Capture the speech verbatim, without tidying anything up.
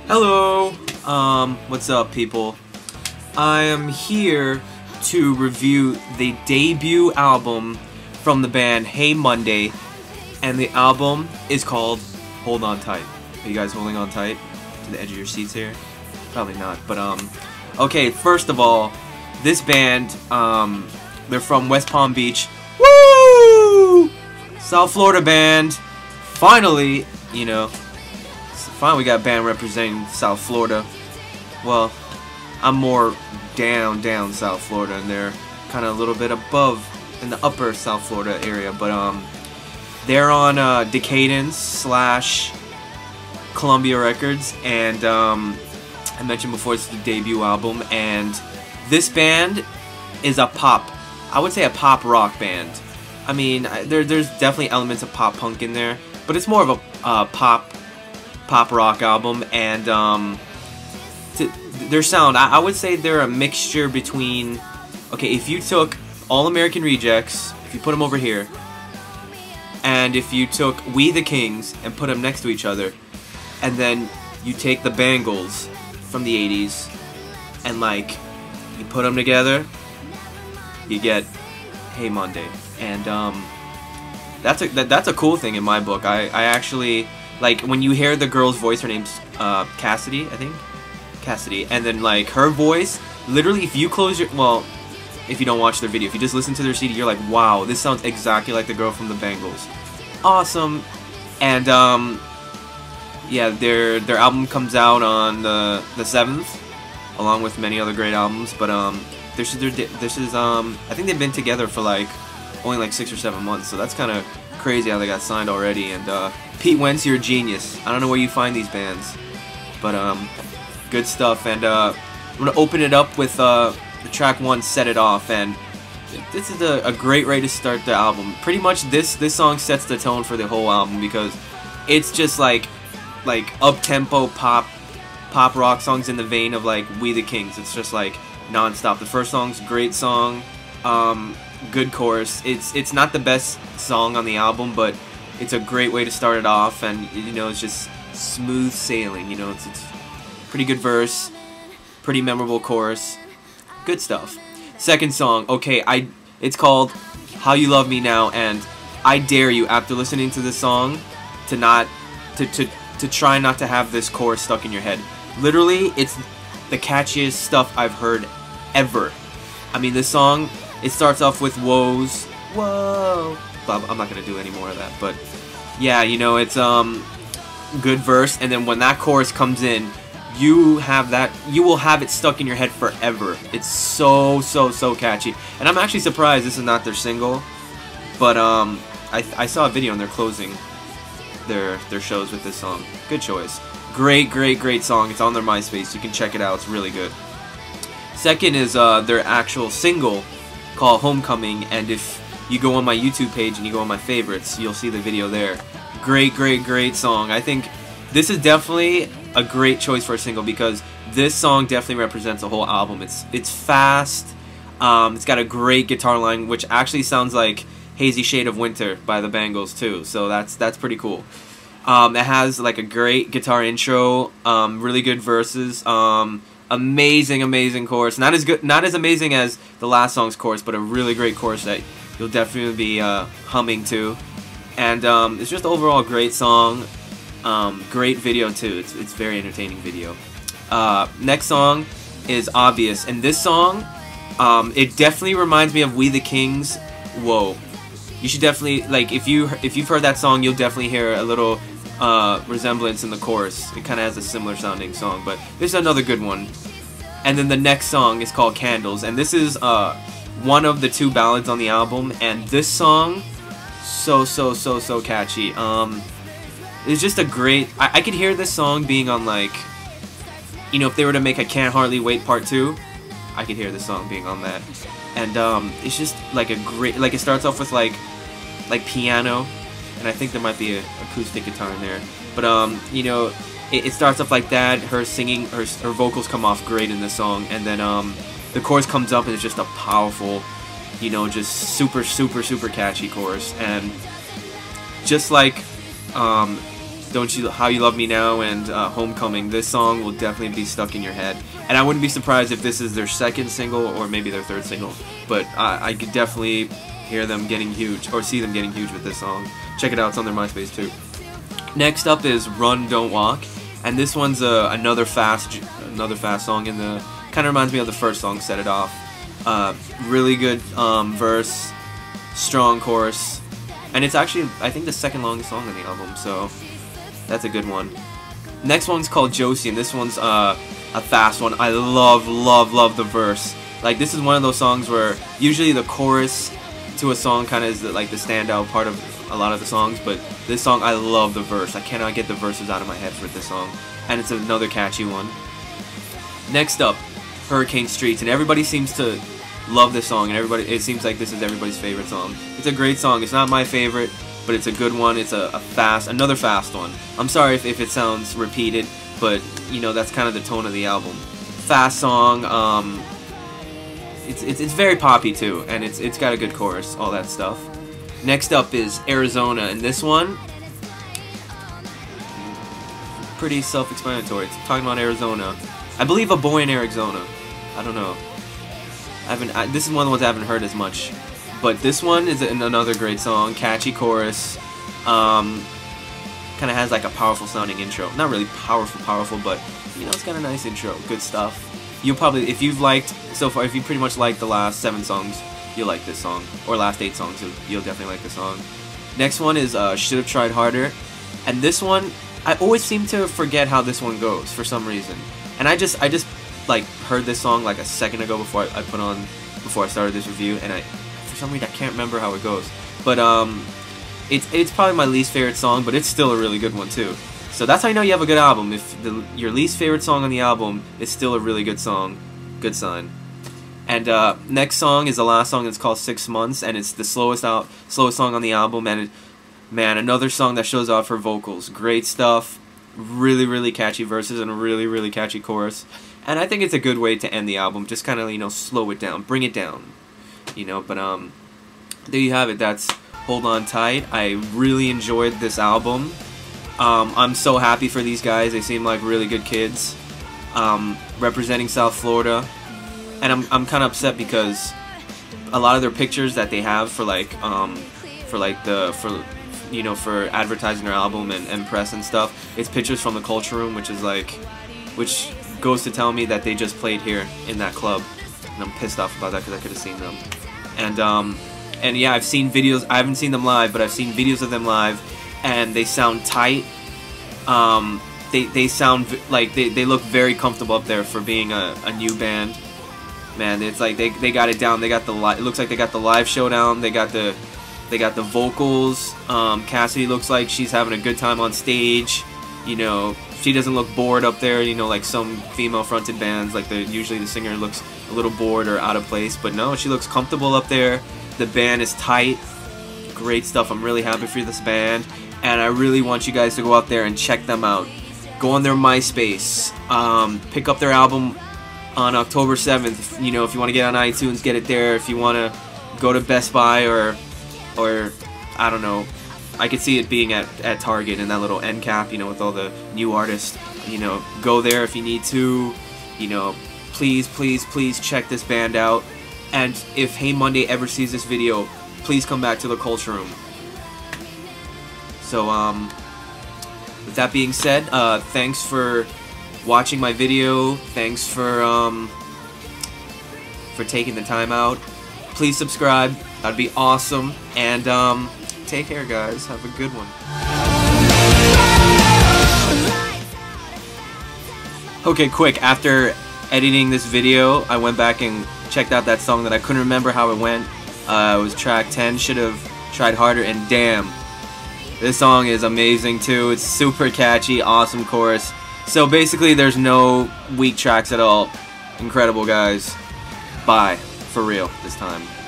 Hello! Um, what's up, people? I am here to review the debut album from the band Hey Monday, and the album is called Hold On Tight. Are you guys holding on tight to the edge of your seats here? Probably not, but um, okay, first of all, this band, um, they're from West Palm Beach. Woo! South Florida band. Finally, you know, finally we got a band representing South Florida. Well, I'm more down, down South Florida, and they're kind of a little bit above in the upper South Florida area, but um, they're on uh, Decadence slash Columbia Records, and um, I mentioned before it's the debut album, and this band is a pop, I would say a pop rock band. I mean, there, there's definitely elements of pop punk in there, but it's more of a uh, pop pop rock album, and um, to, their sound, I, I would say they're a mixture between, okay, if you took All American Rejects, if you put them over here, and if you took We the Kings and put them next to each other, and then you take the Bangles from the eighties, and like, you put them together, you get Hey Monday. And um, that's a that, that's a cool thing in my book. I, I actually, like, when you hear the girl's voice, her name's uh, Cassidy, I think? Cassidy. And then, like, her voice, literally, if you close your, well, if you don't watch their video, if you just listen to their C D, you're like, wow, this sounds exactly like the girl from the Bangles. Awesome. And, um, yeah, their their album comes out on the, the seventh, along with many other great albums, but, um, this is, their, this is, um, I think they've been together for, like, only like six or seven months, so that's kind of crazy how they got signed already. And uh, Pete Wentz, you're a genius. I don't know where you find these bands, but um, good stuff. And uh, I'm gonna open it up with uh, the track one, "Set It Off," and this is a, a great way to start the album. Pretty much, this this song sets the tone for the whole album because it's just like like up tempo pop pop rock songs in the vein of like We the Kings. It's just like non-stop. The first song's a great song. Um, good chorus. It's it's not the best song on the album, but it's a great way to start it off, and you know, it's just smooth sailing. You know, it's it's pretty good verse, pretty memorable chorus, good stuff. Second song, okay, I it's called How You Love Me Now, and I dare you, after listening to this song, to not to to to try not to have this chorus stuck in your head. Literally, it's the catchiest stuff I've heard ever. I mean, this song, it starts off with woes, whoa, but I'm not gonna do any more of that, but yeah, you know, it's um good verse, and then when that chorus comes in, you have that, you will have it stuck in your head forever. It's so, so, so catchy, and I'm actually surprised this is not their single, but um, I, I saw a video and they're closing their, their shows with this song. Good choice. Great, great, great song. It's on their MySpace, you can check it out, it's really good. Second is uh, their actual single, called Homecoming, and if you go on my YouTube page and you go on my favorites, you'll see the video there. Great, great, great song. I think this is definitely a great choice for a single because this song definitely represents the whole album. It's it's fast, um, it's got a great guitar line, which actually sounds like Hazy Shade of Winter by the Bangles too, so that's that's pretty cool. Um, it has like a great guitar intro, um, really good verses, um, amazing, amazing chorus. Not as good, not as amazing as the last song's chorus, but a really great chorus that you'll definitely be uh, humming to. And um, it's just overall a great song. Um, great video too. It's it's very entertaining video. Uh, next song is Obvious, and this song, um, it definitely reminds me of We the Kings. Whoa, you should definitely, like, if you if you've heard that song, you'll definitely hear a little uh, resemblance in the chorus. It kind of has a similar sounding song, but this is another good one. And then the next song is called Candles, and this is uh, one of the two ballads on the album, and this song, so, so, so, so catchy. Um, it's just a great, I, I could hear this song being on, like, you know, if they were to make a Can't Hardly Wait Part two, I could hear this song being on that. And um, it's just like a great, like, it starts off with, like, like piano, and I think there might be an acoustic guitar in there, but, um, you know, it, it starts off like that, her singing, her, her vocals come off great in this song, and then um, the chorus comes up and it's just a powerful, you know, just super, super, super catchy chorus, and just like um, Don't You How You Love Me Now and uh, Homecoming. This song will definitely be stuck in your head, and I wouldn't be surprised if this is their second single or maybe their third single. But uh, I could definitely hear them getting huge or see them getting huge with this song. Check it out; it's on their MySpace too. Next up is Run Don't Walk, and this one's uh, another fast, another fast song. In the kind of reminds me of the first song, Set It Off. Uh, really good um, verse, strong chorus, and it's actually I think the second longest song on the album. So. That's a good one. Next one's called Josie, and this one's uh, a fast one. I love, love, love the verse. Like, this is one of those songs where usually the chorus to a song kind of is the, like the standout part of a lot of the songs, but this song, I love the verse. I cannot get the verses out of my head for this song, and it's another catchy one. Next up, Hurricane Streets, and everybody seems to love this song, and everybody it seems like this is everybody's favorite song. It's a great song. It's not my favorite, but it's a good one. It's a, a fast, another fast one. I'm sorry if, if it sounds repeated, but you know that's kind of the tone of the album. Fast song. Um, it's, it's it's very poppy too, and it's it's got a good chorus, all that stuff. Next up is Arizona, and this one, pretty self-explanatory. It's talking about Arizona. I believe a boy in Arizona. I don't know. I haven't. I, this is one of the ones I haven't heard as much. But this one is another great song, catchy chorus, um, kind of has like a powerful sounding intro. Not really powerful, powerful, but you know, it's got a nice intro, good stuff. You'll probably, if you've liked, so far, if you pretty much liked the last seven songs, you'll like this song. Or last eight songs, you'll, you'll definitely like this song. Next one is uh, Should've Tried Harder. And this one, I always seem to forget how this one goes for some reason. And I just, I just like heard this song like a second ago before I, I put on, before I started this review, and I, for some reason I can't remember how it goes. But um, it's it's probably my least favorite song, but it's still a really good one too. So that's how you know you have a good album. If the, your least favorite song on the album is still a really good song, good sign. And uh, next song is the last song. It's called Six Months, and it's the slowest out, slowest song on the album. And it, man, another song that shows off her vocals. Great stuff. Really, really catchy verses and a really, really catchy chorus. And I think it's a good way to end the album. Just kind of, you know, slow it down, bring it down. You know, but um, there you have it. That's Hold On Tight. I really enjoyed this album. Um, I'm so happy for these guys. They seem like really good kids, um, representing South Florida. And I'm I'm kind of upset because a lot of their pictures that they have for like um, for like the for you know for advertising their album and, and press and stuff, it's pictures from the Culture Room, which is like, which goes to tell me that they just played here in that club, and I'm pissed off about that because I could have seen them. And um, and yeah, I've seen videos. I haven't seen them live, but I've seen videos of them live, and they sound tight. Um, they they sound like they they look very comfortable up there for being a, a new band. Man, it's like they they got it down. They got the li it looks like they got the live show down. They got the they got the vocals. Um, Cassidy looks like she's having a good time on stage. You know, she doesn't look bored up there. You know, like some female-fronted bands, like the usually the singer looks a little bored or out of place. But no, she looks comfortable up there. The band is tight. Great stuff. I'm really happy for this band, and I really want you guys to go out there and check them out. Go on their MySpace. Um, pick up their album on October seventh. You know, if you want to get on iTunes, get it there. If you want to go to Best Buy or, or I don't know, I could see it being at, at Target in that little end cap, you know, with all the new artists. You know, go there if you need to. You know, please, please, please check this band out. And if Hey Monday ever sees this video, please come back to the Culture Room. So, um, with that being said, uh, thanks for watching my video. Thanks for um, for taking the time out. Please subscribe. That'd be awesome. And um, take care, guys. Have a good one. Okay, quick. After editing this video, I went back and checked out that song that I couldn't remember how it went. Uh, it was track ten. Should have tried harder. And damn, this song is amazing too. It's super catchy. Awesome chorus. So basically there's no weak tracks at all. Incredible, guys. Bye. For real this time.